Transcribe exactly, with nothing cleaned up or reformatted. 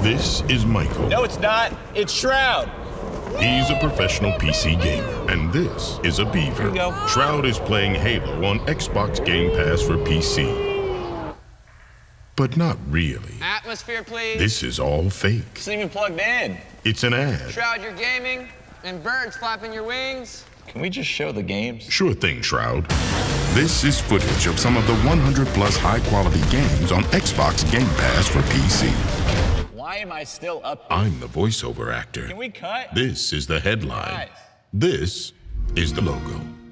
This is Michael. No, it's not. It's Shroud. He's a professional P C gamer. And this is a beaver. Here you go. Shroud is playing Halo on Xbox Game Pass for P C. But not really. Atmosphere, please. This is all fake. It's not even plugged in. It's an ad. Shroud, you're gaming, and birds flapping your wings. Can we just show the games? Sure thing, Shroud. This is footage of some of the one hundred plus high-quality games on Xbox Game Pass for P C. Why am I still up here? I'm the voiceover actor. Can we cut? This is the headline. Guys. This is the logo.